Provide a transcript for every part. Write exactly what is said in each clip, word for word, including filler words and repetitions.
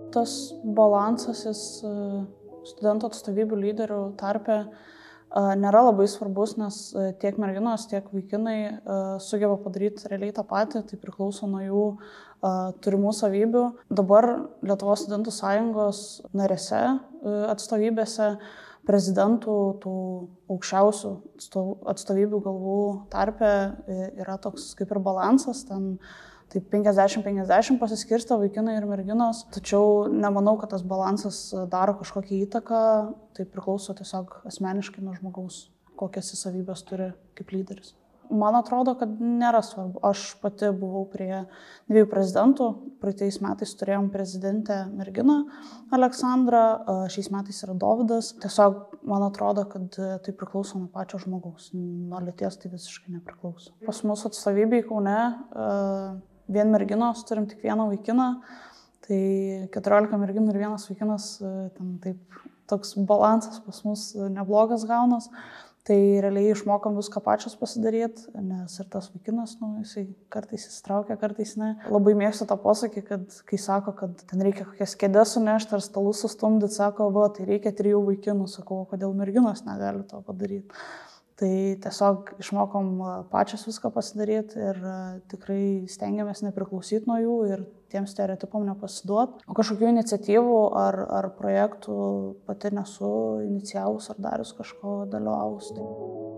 Tas balansas jis studentų atstovybių lyderių tarpe nėra labai svarbus, nes tiek merginos, tiek vaikinai sugeba padaryti realiai tą patį, tai priklauso nuo jų turimų savybių. Dabar Lietuvos studentų sąjungos narėse atstovybėse prezidentų tų aukščiausių atstovybių galvų tarpe yra toks kaip ir balansas, ten taip penkiasdešimt penkiasdešimt pasiskirsta vaikinai ir merginos, tačiau nemanau, kad tas balansas daro kažkokią įtaką, tai priklauso tiesiog asmeniškai nuo žmogaus, kokias jis savybės turi kaip lyderis. Man atrodo, kad nėra svarbu. Aš pati buvau prie dviejų prezidentų, praeitais metais turėjom prezidentę merginą Aleksandrą, šiais metais yra Dovydas. Tiesiog man atrodo, kad tai priklauso nuo pačio žmogaus, nuo lyties tai visiškai nepriklauso. Pas mus atstovybėj Kaune vien merginos, turim tik vieną vaikiną, tai keturiolika merginų ir vienas vaikinas, ten taip toks balansas pas mus neblogas gaunas, tai realiai išmokom viską pačios pasidaryti, nes ir tas vaikinas, nu, jisai kartais įsitraukia, kartais ne. Labai mėgstu tą posakį, kad kai sako, kad ten reikia kokias kėdes sunešti ar stalus sustumdyti, sako, va, tai reikia trijų vaikinų, sakau, kodėl merginos negali to padaryti. Tai tiesiog išmokom pačios viską pasidaryti ir tikrai stengiamės nepriklausyti nuo jų ir tiem stereotipam nepasiduoti. O kažkokių iniciatyvų ar, ar projektų pati nesu inicijavus ar darius kažko dalyvavus. Tai.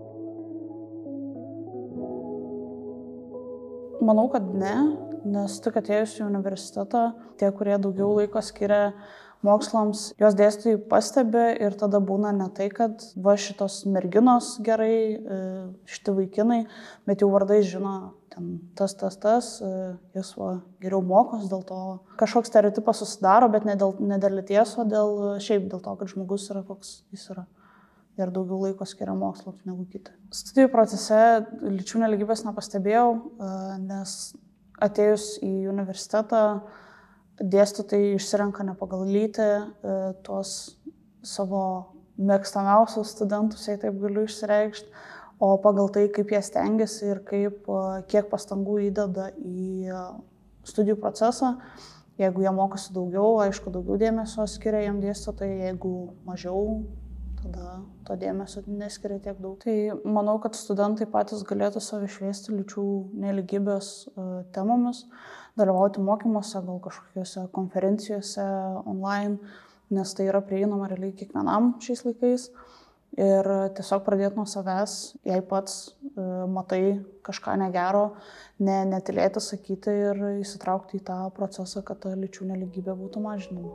Manau, kad ne, nes tik atėjus į universitetą, tie, kurie daugiau laiko skiria mokslams, jos dėstytojai pastebi ir tada būna ne tai, kad va šitos merginos gerai, šitie vaikinai, bet jau vardai žino, ten tas, tas, tas, jis va geriau mokos, dėl to kažkoks stereotipas susidaro, bet ne dėl, ne dėl lyties, o dėl šiaip dėl to, kad žmogus yra koks jis yra ir daugiau laiko skiria mokslams negu kiti. Studijų procese lyčių nelygybės nepastebėjau, nes atėjus į universitetą dėstytojai išsirenka ne pagal lytį tuos savo mėgstamiausius studentus, jei taip galiu išsireikšti, o pagal tai, kaip jie stengiasi ir kaip, kiek pastangų įdeda į studijų procesą. Jeigu jie mokosi daugiau, aišku, daugiau dėmesio skiria jiem dėstytojai, jeigu mažiau, tada to dėmesio neskiria tiek daug. Tai manau, kad studentai patys galėtų save šviesti lyčių nelygybės temomis, dalyvauti mokymuose, gal kažkokiuose konferencijose online, nes tai yra prieinama realiai kiekvienam šiais laikais. Ir tiesiog pradėti nuo savęs, jei pats e, matai kažką negero, ne, netilėti sakyti ir įsitraukti į tą procesą, kad ta lyčių nelygybė būtų mažinama.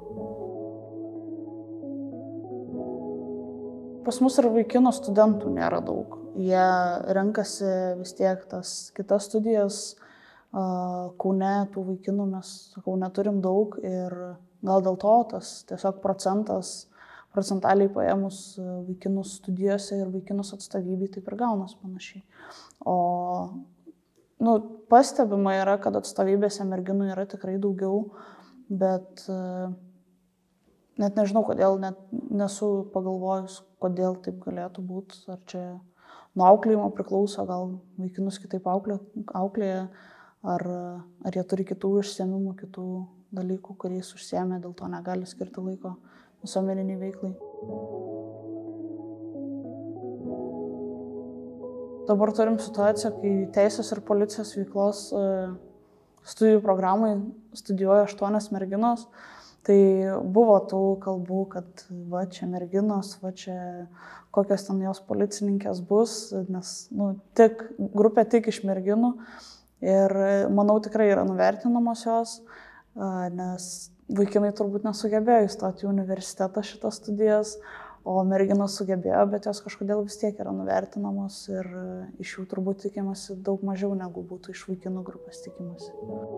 Pas mus ir vaikinų studentų nėra daug. Jie renkasi vis tiek tas kitas studijas. Kaune tų vaikinų mes, sakau, neturim daug ir gal dėl to tas tiesiog procentas, procentaliai paėmus vaikinus studijose ir vaikinus atstovybėj taip ir gaunas panašiai. O nu, pastebima yra, kad atstovybėse merginų yra tikrai daugiau, bet net nežinau, kodėl, net nesu pagalvojus, kodėl taip galėtų būti. Ar čia nuo auklėjimo priklauso, gal vaikinus kitaip auklė, auklėja, ar, ar jie turi kitų užsiėmimų, kitų dalykų, kuriais užsiėmė, dėl to negali skirti laiko visuomeniniai veiklai. Dabar turim situaciją, kai teisės ir policijos veiklos studijų programai studijuoja aštuonios merginos. Tai buvo tų kalbų, kad va čia merginos, va čia kokios ten jos policininkės bus, nes nu, tik, grupė tik iš merginų. Ir manau tikrai yra nuvertinamos jos, nes vaikinai turbūt nesugebėjo įstoti į universitetą šitas studijas, o merginos sugebėjo, bet jos kažkodėl vis tiek yra nuvertinamos ir iš jų turbūt tikimasi daug mažiau negu būtų iš vaikinų grupės tikimasi.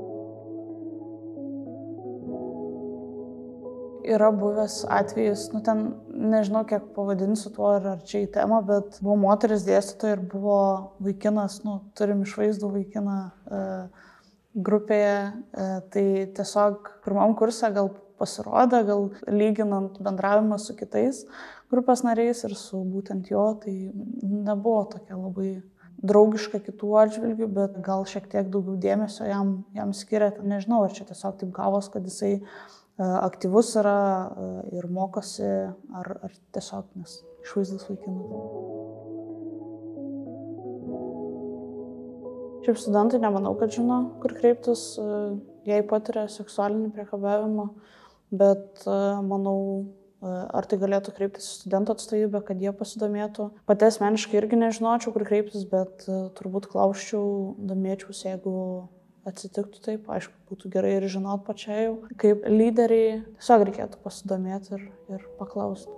Yra buvęs atvejis, nu ten nežinau, kiek pavadinsiu tuo ar, ar čia į temą, bet buvo moteris dėstytoja ir buvo vaikinas, nu, turim išvaizdų vaikiną e, grupėje. E, tai tiesiog pirmam kurse gal pasirodė, gal lyginant bendravimą su kitais grupės nariais ir su būtent jo, tai nebuvo tokia labai draugiška kitų atžvilgių, bet gal šiek tiek daugiau dėmesio jam, jam skiria. Nežinau, ar čia tiesiog taip gavos, kad jisai aktyvus yra ir mokosi, ar, ar tiesiog nes išvaizdus vaikinas. Šiaip studentai nemanau, kad žino, kur kreiptis, jei patiria seksualinį priekabiavimą, bet manau, ar tai galėtų kreiptis į studentų atstovybę, kad jie pasidomėtų. Pati asmeniškai irgi nežinočiau, kur kreiptis, bet turbūt klausčiau, domėčiausi, jeigu atsitiktų taip. Aišku, būtų gerai ir žinot pačiai jau. Kaip lyderiai, tiesiog reikėtų pasidomėti ir, ir paklausti.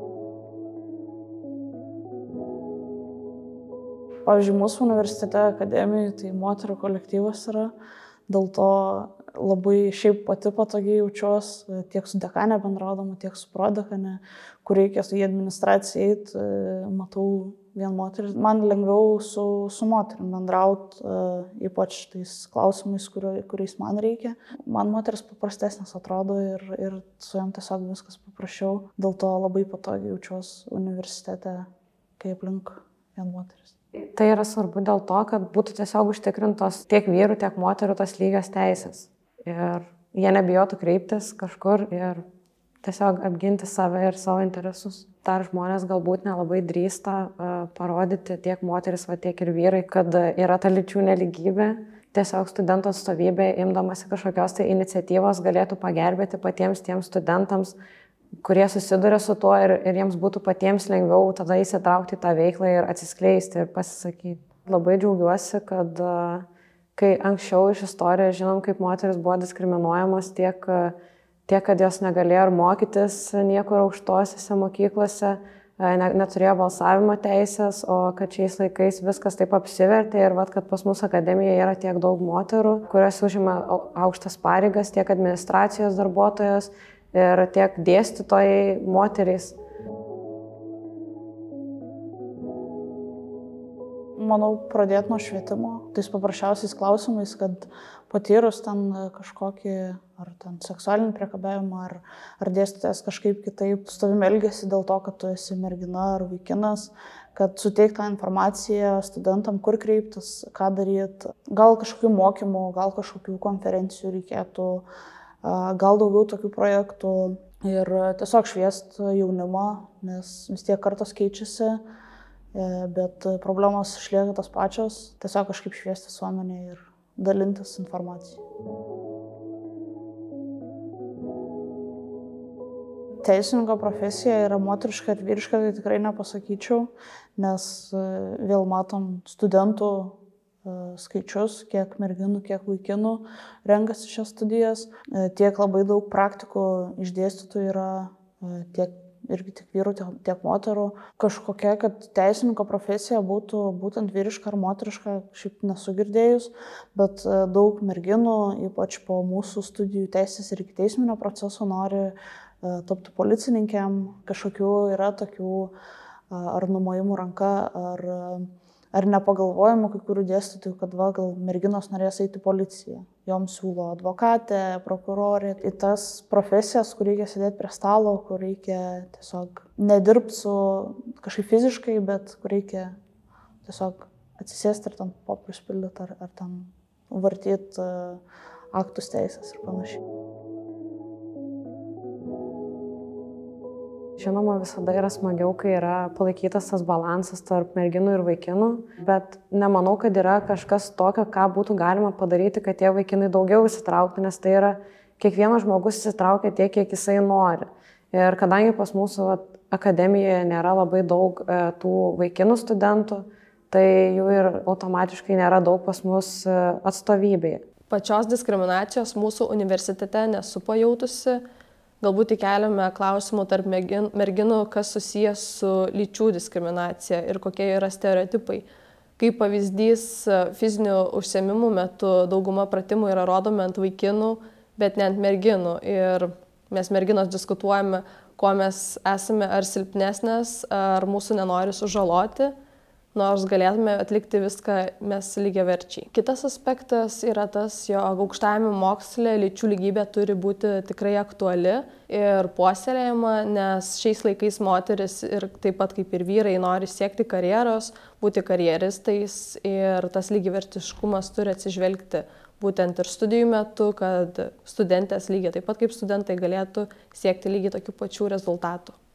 Pavyzdžiui, mūsų universitete akademijoje tai moterų kolektyvas yra, dėl to labai šiaip pati patogiai jaučiuosi tiek su dekane bendraudama, tiek su prodekane, kur reikia į administraciją eiti, matau vien moterį. Man lengviau su, su moterim bendrauti, ypač tais klausimais, kurio, kuriais man reikia. Man moteris paprastesnės atrodo ir, ir su jom tiesiog viskas paprasčiau. Dėl to labai patogiai jaučiuosi universitete, kai aplink vien moteris. Tai yra svarbu dėl to, kad būtų tiesiog užtikrintos tiek vyrų, tiek moterų tos lygios teisės. Ir jie nebijotų kreiptis kažkur ir tiesiog apginti save ir savo interesus. Dar žmonės galbūt nelabai drįsta uh, parodyti tiek moteris, va, tiek ir vyrai, kad yra ta lyčių nelygybė. Tiesiog studentų atstovybė, imdamasi kažkokios tai iniciatyvos, galėtų pagelbėti patiems tiems studentams, kurie susiduria su tuo ir, ir jiems būtų patiems lengviau tada įsitraukti į tą veiklą ir atsiskleisti ir pasisakyti. Labai džiaugiuosi, kad uh, kai anksčiau iš istorijos žinom, kaip moteris buvo diskriminuojamos tiek, tiek kad jos negalėjo ir mokytis niekur aukštosiose mokyklose, ne, neturėjo balsavimo teisės, o kad šiais laikais viskas taip apsivertė ir vat, kad pas mus akademijoje yra tiek daug moterų, kurios užima aukštas pareigas, tiek administracijos darbuotojos ir tiek dėstytojai moterys. Manau, pradėti nuo švietimo, tais paprasčiausiais klausimais, kad patyrus ten kažkokį ar ten seksualinį priekabiavimą, ar, ar dėstytojas kažkaip kitaip su tavimi elgiasi dėl to, kad tu esi mergina ar vaikinas, kad suteik tą informaciją studentam, kur kreiptis, ką daryti. Gal kažkokių mokymų, gal kažkokių konferencijų reikėtų, gal daugiau tokių projektų ir tiesiog šviest jaunimą, nes vis tiek kartos keičiasi. Bet problemos išlieka tos pačios, tiesiog kažkaip šviesti visuomenę ir dalintis informaciją. Teisininko profesija yra moteriška ir vyriška, tai tikrai nepasakyčiau, nes vėl matom studentų skaičius, kiek merginų, kiek vaikinų renkasi šias studijas. Tiek labai daug praktikų išdėstytų yra tiek irgi tiek vyrų, tiek, tiek moterų. Kažkokia, kad teisininko profesija būtų būtent vyriška ar moteriška, šiaip nesu girdėjus, bet daug merginų, ypač po mūsų studijų teisės ir ikiteisminio proceso, nori tapti policininkėm. Kažkokių yra tokių ar numojimų ranka, ar, ar nepagalvojimų kai kurių dėstytojų, kad va, gal merginos norės eiti į policiją. Joms siūlo advokatė, prokurorė. Į tas profesijas, kur reikia sėdėti prie stalo, kur reikia tiesiog nedirbti su kažkaip fiziškai, bet kur reikia tiesiog atsisėsti ir ten popierius pildyti, ar, ar ten vartyti aktus teisės ir panašiai. Žinoma, visada yra smagiau, kai yra palaikytas tas balansas tarp merginų ir vaikinų, bet nemanau, kad yra kažkas tokio, ką būtų galima padaryti, kad tie vaikinai daugiau įsitrauktų, nes tai yra kiekvienas žmogus įsitraukia tiek, kiek jisai nori. Ir kadangi pas mūsų akademijoje nėra labai daug e, tų vaikinų studentų, tai jų ir automatiškai nėra daug pas mus atstovybėje. Pačios diskriminacijos mūsų universitete nesu pajautusi. Galbūt įkeliame klausimų tarp merginų, kas susijęs su lyčių diskriminacija ir kokie yra stereotipai. Kaip pavyzdys, fizinių užsiėmimų metu dauguma pratimų yra rodomi ant vaikinų, bet ne ant merginų. Ir mes merginos diskutuojame, kuo mes esame ar silpnesnės, ar mūsų nenori sužaloti. nors galėtume atlikti viską mes lygiaverčiai. Kitas aspektas yra tas, jog aukštajame moksle lyčių lygybė turi būti tikrai aktuali ir puoselėjama, nes šiais laikais moteris ir taip pat kaip ir vyrai nori siekti karjeros, būti karjeristais ir tas lygiavertiškumas turi atsižvelgti būtent ir studijų metu, kad studentės lygiai taip pat kaip studentai galėtų siekti lygiai tokių pačių rezultatų.